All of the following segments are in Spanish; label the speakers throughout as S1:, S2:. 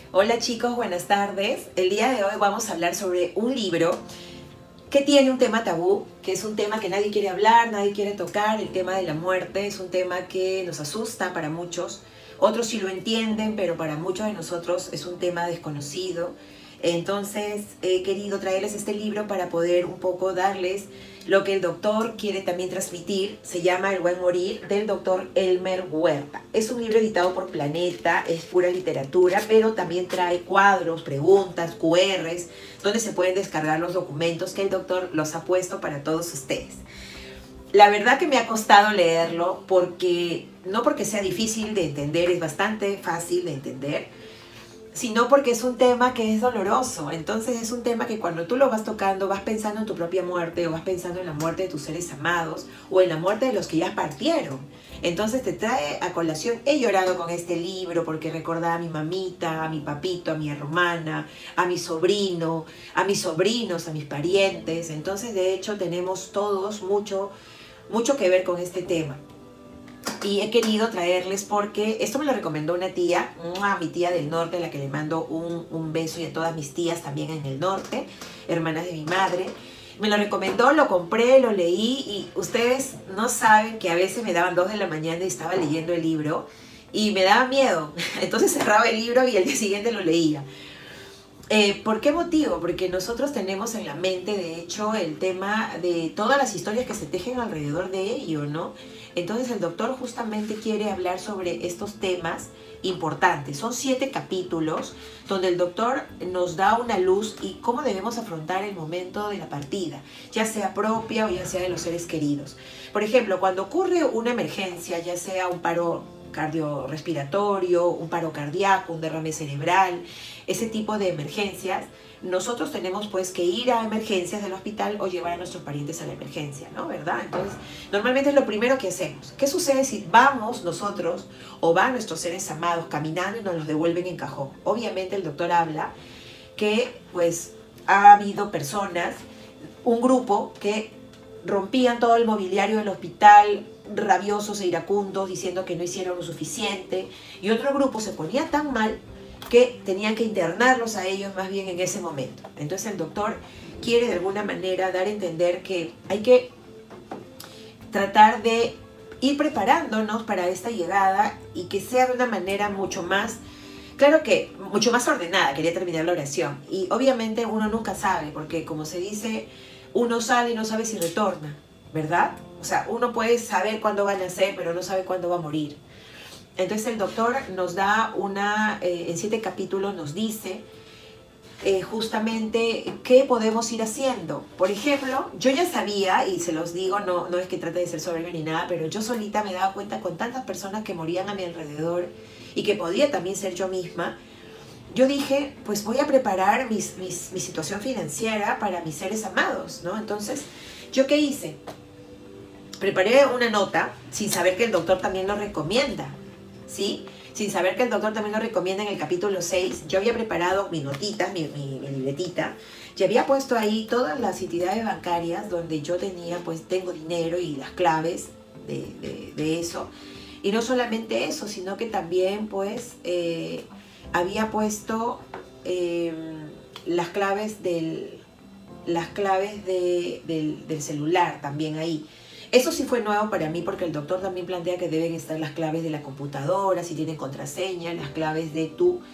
S1: Hola chicos, buenas tardes. El día de hoy vamos a hablar sobre un libro que tiene un tema tabú, que es un tema que nadie quiere hablar, nadie quiere tocar. El tema de la muerte es un tema que nos asusta para muchos. Otros sí lo entienden, pero para muchos de nosotros es un tema desconocido. Entonces he querido traerles este libro para poder un poco darles lo que el doctor quiere también transmitir. Se llama El Buen Morir, del doctor Elmer Huerta. Es un libro editado por Planeta, es pura literatura, pero también trae cuadros, preguntas, QRs, donde se pueden descargar los documentos que el doctor los ha puesto para todos ustedes. La verdad que me ha costado leerlo porque, no porque sea difícil de entender, es bastante fácil de entender, sino porque es un tema que es doloroso. Entonces es un tema que cuando tú lo vas tocando, vas pensando en tu propia muerte, o vas pensando en la muerte de tus seres amados, o en la muerte de los que ya partieron. Entonces te trae a colación. He llorado con este libro porque recordaba a mi mamita, a mi papito, a mi hermana, a mi sobrino, a mis sobrinos, a mis parientes. Entonces de hecho tenemos todos mucho que ver con este tema. Y he querido traerles porque esto me lo recomendó una tía, mi tía del norte, a la que le mando un beso, y a todas mis tías también en el norte, hermanas de mi madre. Me lo recomendó, lo compré, lo leí, y ustedes no saben que a veces me daban 2 de la mañana y estaba leyendo el libro y me daba miedo. Entonces cerraba el libro y al día siguiente lo leía. ¿Por qué motivo? Porque nosotros tenemos en la mente, de hecho, el tema de todas las historias que se tejen alrededor de ello, ¿no? Entonces el doctor justamente quiere hablar sobre estos temas importantes. Son 7 capítulos donde el doctor nos da una luz y cómo debemos afrontar el momento de la partida, ya sea propia o ya sea de los seres queridos. Por ejemplo, cuando ocurre una emergencia, ya sea un paro cardiorrespiratorio, un paro cardíaco, un derrame cerebral, ese tipo de emergencias, nosotros tenemos pues que ir a emergencias del hospital o llevar a nuestros parientes a la emergencia, ¿no? ¿Verdad? Entonces, normalmente es lo primero que hacemos. ¿Qué sucede si vamos nosotros o van nuestros seres amados caminando y nos los devuelven en cajón? Obviamente el doctor habla que pues ha habido personas, un grupo que rompían todo el mobiliario del hospital, rabiosos e iracundos, diciendo que no hicieron lo suficiente, y otro grupo se ponía tan mal que tenían que internarlos a ellos más bien en ese momento. Entonces el doctor quiere de alguna manera dar a entender que hay que tratar de ir preparándonos para esta llegada y que sea de una manera mucho más, claro que mucho más ordenada. Quería terminar la oración. Y obviamente uno nunca sabe, porque como se dice, uno sale y no sabe si retorna, ¿verdad? O sea, uno puede saber cuándo va a nacer, pero no sabe cuándo va a morir. Entonces el doctor nos da en 7 capítulos nos dice justamente qué podemos ir haciendo. Por ejemplo, yo ya sabía, y se los digo, no es que trate de ser soberbia ni nada, pero yo solita me daba cuenta con tantas personas que morían a mi alrededor y que podía también ser yo misma. Yo dije, pues voy a preparar mi situación financiera para mis seres amados, ¿no? Entonces, ¿yo qué hice? Preparé una nota sin saber que el doctor también lo recomienda, ¿sí? Sin saber que el doctor también lo recomienda en el capítulo 6. Yo había preparado mis notitas, mi libretita, y había puesto ahí todas las entidades bancarias donde yo tenía, pues tengo dinero y las claves de eso. Y no solamente eso, sino que también, pues, había puesto las claves del celular también ahí. Eso sí fue nuevo para mí, porque el doctor también plantea que deben estar las claves de la computadora, si tienen contraseña, las claves de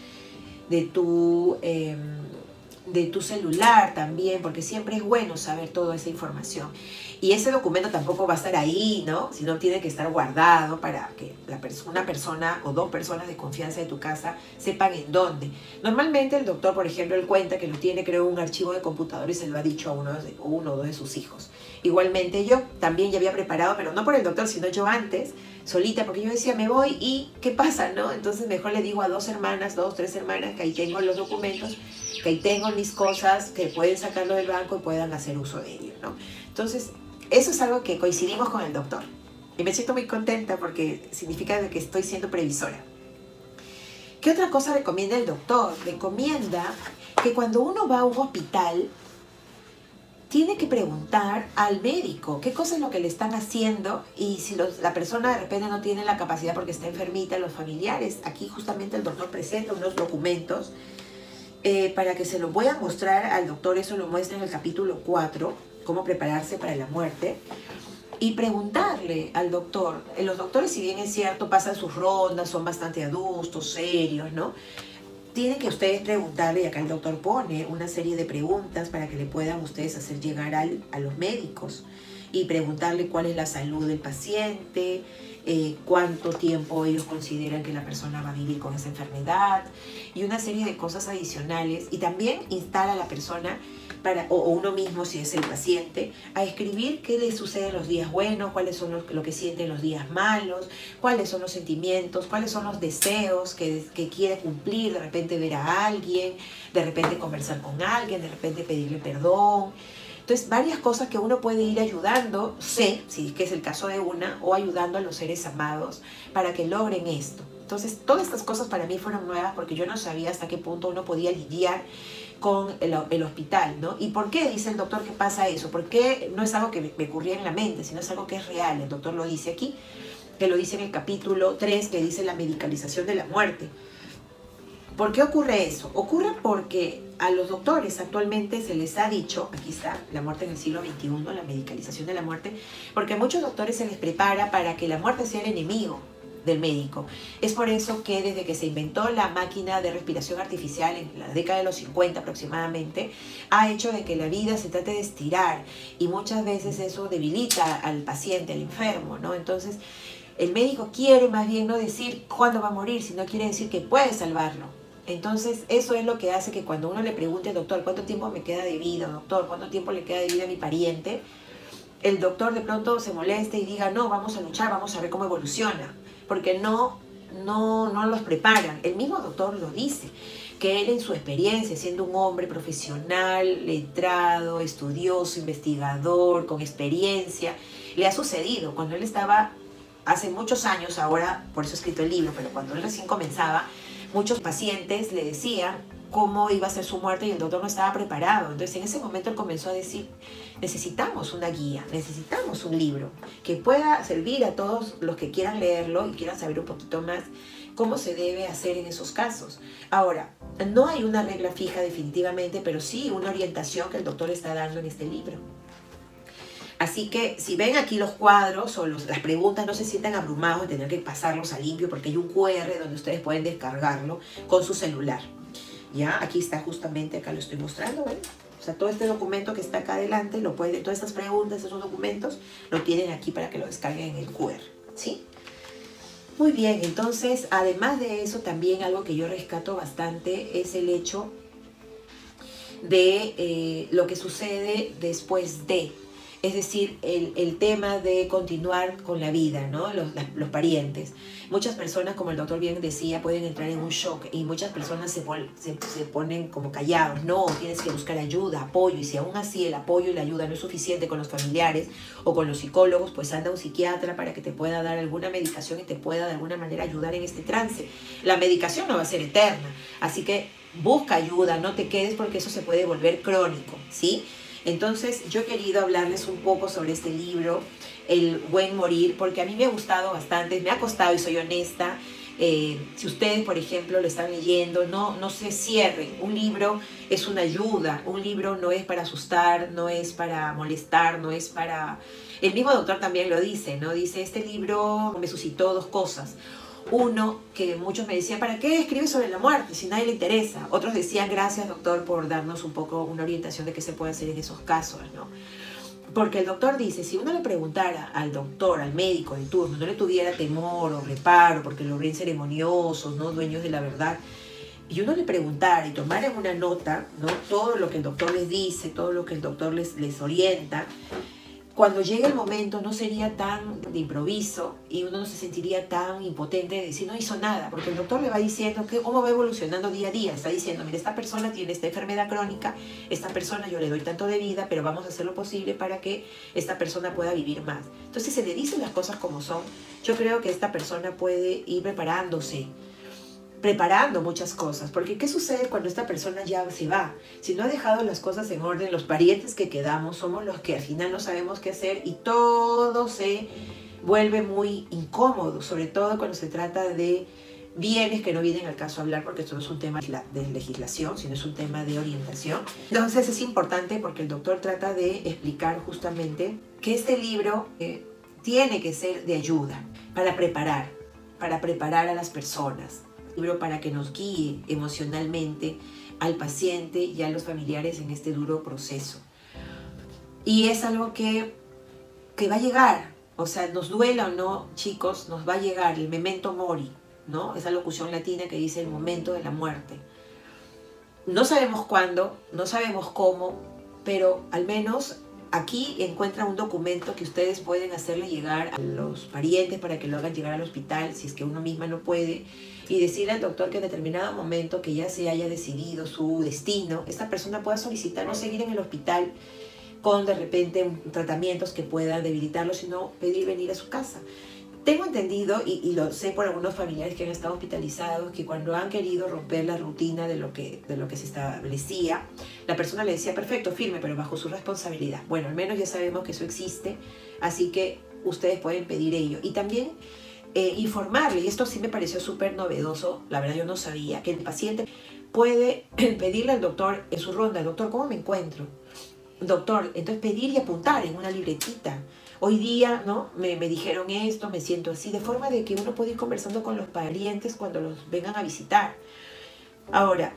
S1: tu celular también, porque siempre es bueno saber toda esa información. Y ese documento tampoco va a estar ahí, ¿no? Sino tiene que estar guardado para que una persona o 2 personas de confianza de tu casa sepan en dónde. Normalmente el doctor, por ejemplo, él cuenta que lo tiene, creo, en un archivo de computador y se lo ha dicho a uno o 2 de sus hijos. Igualmente yo también ya había preparado, pero no por el doctor, sino yo antes, solita, porque yo decía, me voy y ¿qué pasa, no? Entonces mejor le digo a 2 hermanas, 2, 3 hermanas, que ahí tengo los documentos, que ahí tengo mis cosas, que pueden sacarlo del banco y puedan hacer uso de ello, ¿no? Entonces, eso es algo que coincidimos con el doctor. Y me siento muy contenta porque significa que estoy siendo previsora. ¿Qué otra cosa recomienda el doctor? Recomienda que cuando uno va a un hospital, tiene que preguntar al médico qué cosa es lo que le están haciendo, y si la persona de repente no tiene la capacidad porque está enfermita, los familiares, aquí justamente el doctor presenta unos documentos para que se lo puedan mostrar al doctor. Eso lo muestra en el capítulo 4, cómo prepararse para la muerte, y preguntarle al doctor. Los doctores, si bien es cierto, pasan sus rondas, son bastante adultos, serios, ¿no? Tienen que ustedes preguntarle, y acá el doctor pone una serie de preguntas para que le puedan ustedes hacer llegar a los médicos, y preguntarle cuál es la salud del paciente, cuánto tiempo ellos consideran que la persona va a vivir con esa enfermedad, y una serie de cosas adicionales. Y también instar a la persona, o uno mismo si es el paciente, a escribir qué le sucede en los días buenos, cuáles son lo que siente en los días malos, cuáles son los sentimientos, cuáles son los deseos que quiere cumplir, de repente ver a alguien, de repente conversar con alguien, de repente pedirle perdón. Entonces, varias cosas que uno puede ir ayudando, si es que es el caso de una, o ayudando a los seres amados para que logren esto. Entonces, todas estas cosas para mí fueron nuevas, porque yo no sabía hasta qué punto uno podía lidiar con el hospital, ¿no? ¿Y por qué dice el doctor que pasa eso? Porque no es algo que me ocurría en la mente, sino es algo que es real. El doctor lo dice aquí, que lo dice en el capítulo 3, que dice la medicalización de la muerte. ¿Por qué ocurre eso? Ocurre porque a los doctores actualmente se les ha dicho, aquí está, la muerte en el siglo XXI, la medicalización de la muerte, porque a muchos doctores se les prepara para que la muerte sea el enemigo del médico. Es por eso que desde que se inventó la máquina de respiración artificial en la década de los 50 aproximadamente, ha hecho de que la vida se trate de estirar, y muchas veces eso debilita al paciente, al enfermo, ¿no? Entonces, el médico quiere más bien no decir cuándo va a morir, sino quiere decir que puede salvarlo. Entonces, eso es lo que hace que cuando uno le pregunte al doctor, ¿cuánto tiempo me queda de vida, doctor? ¿Cuánto tiempo le queda de vida a mi pariente? El doctor de pronto se moleste y diga, no, vamos a luchar, vamos a ver cómo evoluciona, porque no los preparan. El mismo doctor lo dice, que él en su experiencia, siendo un hombre profesional, letrado, estudioso, investigador, con experiencia, le ha sucedido cuando él estaba hace muchos años, ahora por eso he escrito el libro, pero cuando él recién comenzaba, muchos pacientes le decían cómo iba a ser su muerte y el doctor no estaba preparado. Entonces en ese momento él comenzó a decir, necesitamos una guía, necesitamos un libro que pueda servir a todos los que quieran leerlo y quieran saber un poquito más cómo se debe hacer en esos casos. Ahora, no hay una regla fija definitivamente, pero sí una orientación que el doctor está dando en este libro. Así que si ven aquí los cuadros o las preguntas, no se sientan abrumados de tener que pasarlos a limpio, porque hay un QR donde ustedes pueden descargarlo con su celular. Ya, aquí está justamente, acá lo estoy mostrando, ¿ven? O sea, todo este documento que está acá adelante, todas estas preguntas, esos documentos, lo tienen aquí para que lo descarguen en el QR, ¿sí? Muy bien, entonces, además de eso, también algo que yo rescato bastante es el hecho de lo que sucede después de... Es decir, el tema de continuar con la vida, ¿no? Los parientes. Muchas personas, como el doctor bien decía, pueden entrar en un shock, y muchas personas se ponen como callados. No, tienes que buscar ayuda, apoyo, y si aún así el apoyo y la ayuda no es suficiente con los familiares o con los psicólogos, pues anda a un psiquiatra para que te pueda dar alguna medicación y te pueda de alguna manera ayudar en este trance. La medicación no va a ser eterna, así que busca ayuda, no te quedes, porque eso se puede volver crónico, ¿sí? Entonces, yo he querido hablarles un poco sobre este libro, El Buen Morir, porque a mí me ha gustado bastante, me ha costado, y soy honesta. Si ustedes, por ejemplo, lo están leyendo, no se cierren. Un libro es una ayuda, un libro no es para asustar, no es para molestar, no es para... El mismo doctor también lo dice, ¿no? Dice, este libro me suscitó dos cosas. Uno, que muchos me decían, ¿para qué escribes sobre la muerte si nadie le interesa? Otros decían, gracias doctor por darnos un poco una orientación de qué se puede hacer en esos casos, ¿no? Porque el doctor dice, si uno le preguntara al doctor, al médico de turno, no le tuviera temor o reparo, porque lo ven ceremoniosos, ¿no? Dueños de la verdad, y uno le preguntara y tomara una nota, ¿no? Todo lo que el doctor les dice, todo lo que el doctor les orienta, cuando llegue el momento no sería tan de improviso, y uno no se sentiría tan impotente de decir no hizo nada, porque el doctor le va diciendo que cómo va evolucionando día a día. Está diciendo, mira, esta persona tiene esta enfermedad crónica, esta persona yo le doy tanto de vida, pero vamos a hacer lo posible para que esta persona pueda vivir más. Entonces, si se le dicen las cosas como son, yo creo que esta persona puede ir preparándose preparando muchas cosas, porque ¿qué sucede cuando esta persona ya se va? Si no ha dejado las cosas en orden, los parientes que quedamos somos los que al final no sabemos qué hacer y todo se vuelve muy incómodo, sobre todo cuando se trata de bienes que no vienen al caso a hablar, porque esto no es un tema de legislación, sino es un tema de orientación. Entonces es importante porque el doctor trata de explicar justamente que este libro tiene que ser de ayuda para preparar a las personas. Un libro para que nos guíe emocionalmente al paciente y a los familiares en este duro proceso. Y es algo que va a llegar, o sea, nos duela o no, chicos, nos va a llegar el memento mori, ¿no? Esa locución latina que dice el momento de la muerte. No sabemos cuándo, no sabemos cómo, pero al menos aquí encuentran un documento que ustedes pueden hacerle llegar a los parientes para que lo hagan llegar al hospital, si es que uno misma no puede, y decirle al doctor que en determinado momento que ya se haya decidido su destino, esta persona pueda solicitar no seguir en el hospital con de repente tratamientos que puedan debilitarlo, sino pedir venir a su casa. Tengo entendido, y lo sé por algunos familiares que han estado hospitalizados, que cuando han querido romper la rutina de lo que se establecía, la persona le decía, perfecto, firme, pero bajo su responsabilidad. Bueno, al menos ya sabemos que eso existe, así que ustedes pueden pedir ello. Y también informarle, y esto sí me pareció súper novedoso, la verdad yo no sabía, que el paciente puede pedirle al doctor en su ronda, doctor, ¿cómo me encuentro? Doctor, entonces pedir y apuntar en una libretita. Hoy día, ¿no? Me dijeron esto, me siento así, de forma de que uno puede ir conversando con los parientes cuando los vengan a visitar. Ahora,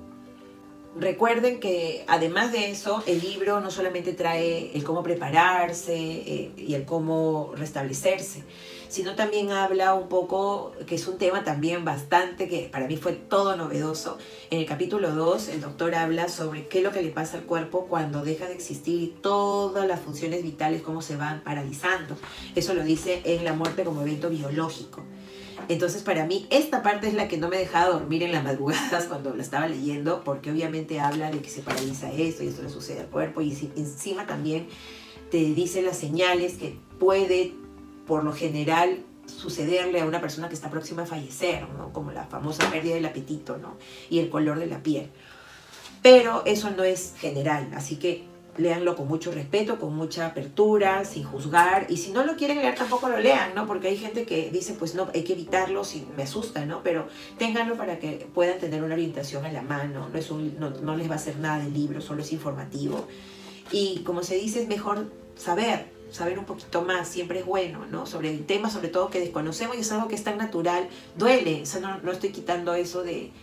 S1: recuerden que además de eso, el libro no solamente trae el cómo prepararse y el cómo restablecerse, sino también habla un poco, que es un tema también bastante, que para mí fue todo novedoso. En el capítulo 2, el doctor habla sobre qué es lo que le pasa al cuerpo cuando deja de existir y todas las funciones vitales, cómo se van paralizando. Eso lo dice en La muerte como evento biológico. Entonces, para mí, esta parte es la que no me dejaba dormir en las madrugadas cuando la estaba leyendo, porque obviamente habla de que se paraliza esto y esto le sucede al cuerpo, y encima también te dice las señales que puede, por lo general, sucederle a una persona que está próxima a fallecer, ¿no? Como la famosa pérdida del apetito, ¿no? Y el color de la piel. Pero eso no es general, así que léanlo con mucho respeto, con mucha apertura, sin juzgar, y si no lo quieren leer tampoco lo lean, ¿no? Porque hay gente que dice, pues no, hay que evitarlo, si me asusta, ¿no? Pero ténganlo para que puedan tener una orientación a la mano, no les va a hacer nada del libro, solo es informativo. Y como se dice, es mejor saber un poquito más, siempre es bueno, ¿no? Sobre el tema, sobre todo que desconocemos, y es algo que es tan natural, duele, o sea, no estoy quitando eso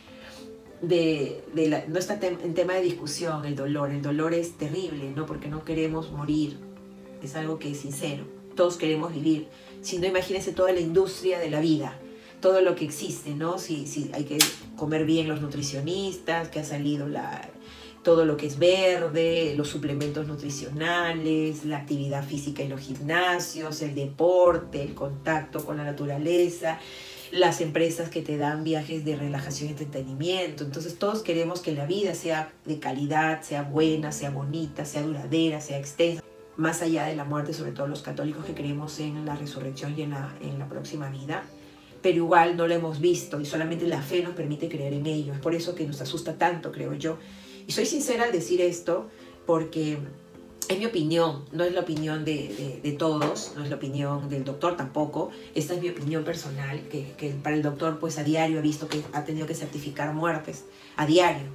S1: no está en tema de discusión, el dolor es terrible, ¿no? Porque no queremos morir, es algo que es sincero, todos queremos vivir, si no, imagínense toda la industria de la vida, todo lo que existe, ¿no? Si hay que comer bien los nutricionistas, que ha salido todo lo que es verde, los suplementos nutricionales, la actividad física en los gimnasios, el deporte, el contacto con la naturaleza, las empresas que te dan viajes de relajación y entretenimiento. Entonces todos queremos que la vida sea de calidad, sea buena, sea bonita, sea duradera, sea extensa, más allá de la muerte, sobre todo los católicos que creemos en la resurrección y en la próxima vida. Pero igual no lo hemos visto y solamente la fe nos permite creer en ello. Es por eso que nos asusta tanto, creo yo. Y soy sincera al decir esto porque es mi opinión, no es la opinión de todos, no es la opinión del doctor tampoco. Esta es mi opinión personal, que para el doctor pues a diario ha visto que ha tenido que certificar muertes, a diario.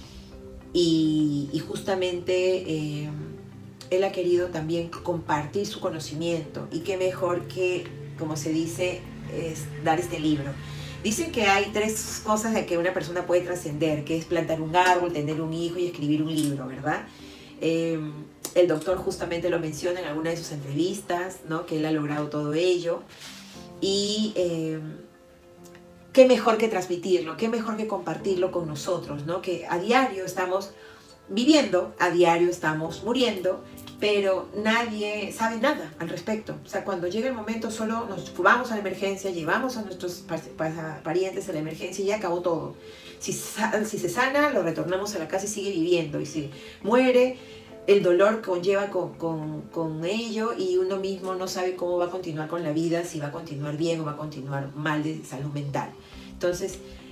S1: Y justamente él ha querido también compartir su conocimiento, y qué mejor que, como se dice, es dar este libro. Dicen que hay 3 cosas de que una persona puede trascender, que es plantar un árbol, tener un hijo y escribir un libro, ¿verdad? El doctor justamente lo menciona en alguna de sus entrevistas, ¿no? Que él ha logrado todo ello. Y qué mejor que transmitirlo, qué mejor que compartirlo con nosotros, ¿no? Que a diario estamos viviendo, a diario estamos muriendo, pero nadie sabe nada al respecto. O sea, cuando llega el momento solo nos vamos a la emergencia, llevamos a nuestros parientes a la emergencia y ya acabó todo. Si se sana, lo retornamos a la casa y sigue viviendo. Y si muere, el dolor conlleva con ello, y uno mismo no sabe cómo va a continuar con la vida, si va a continuar bien o va a continuar mal de salud mental. Entonces,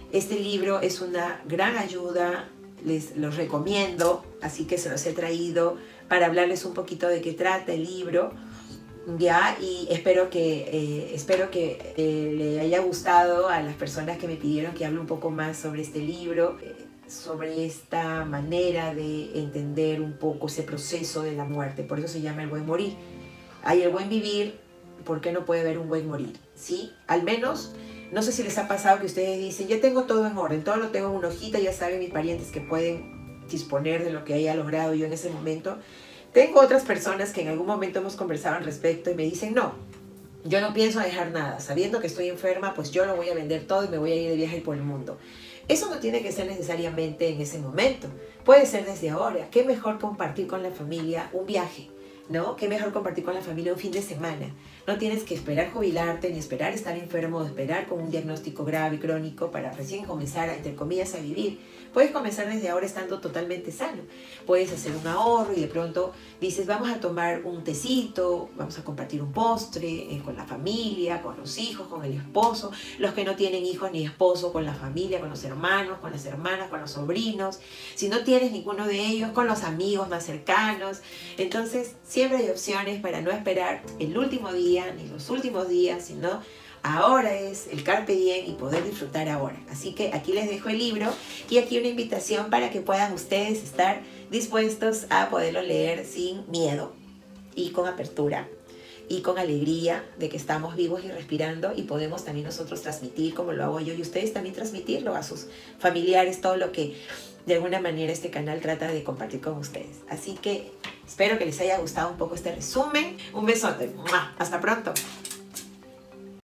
S1: Este libro es una gran ayuda, les los recomiendo, así que se los he traído para hablarles un poquito de qué trata el libro, ya, y espero que le haya gustado a las personas que me pidieron que hable un poco más sobre este libro, sobre esta manera de entender un poco ese proceso de la muerte. Por eso se llama el buen morir. Hay el buen vivir, ¿por qué no puede haber un buen morir? ¿Sí? Al menos, no sé si les ha pasado que ustedes dicen, ya tengo todo en orden, todo lo tengo en una hojita, ya saben mis parientes que pueden disponer de lo que haya logrado yo en ese momento. Tengo otras personas que en algún momento hemos conversado al respecto y me dicen, no, yo no pienso dejar nada, sabiendo que estoy enferma, pues yo lo voy a vender todo y me voy a ir de viaje por el mundo. Eso no tiene que ser necesariamente en ese momento, puede ser desde ahora. ¿Qué mejor compartir con la familia un viaje? ¿No? Qué mejor compartir con la familia un fin de semana. No tienes que esperar jubilarte, ni esperar estar enfermo, o esperar con un diagnóstico grave, crónico, para recién comenzar, entre comillas, a vivir. Puedes comenzar desde ahora estando totalmente sano. Puedes hacer un ahorro y de pronto dices, vamos a tomar un tecito, vamos a compartir un postre con la familia, con los hijos, con el esposo, los que no tienen hijos ni esposo, con la familia, con los hermanos, con las hermanas, con los sobrinos. Si no tienes ninguno de ellos, con los amigos más cercanos. Entonces, siempre hay opciones para no esperar el último día ni los últimos días, sino ahora es el carpe diem y poder disfrutar ahora. Así que aquí les dejo el libro y aquí una invitación para que puedan ustedes estar dispuestos a poderlo leer sin miedo y con apertura y con alegría de que estamos vivos y respirando, y podemos también nosotros transmitir, como lo hago yo, y ustedes también transmitirlo a sus familiares, todo lo que de alguna manera este canal trata de compartir con ustedes. Así que espero que les haya gustado un poco este resumen. Un besote. ¡Mua! Hasta pronto.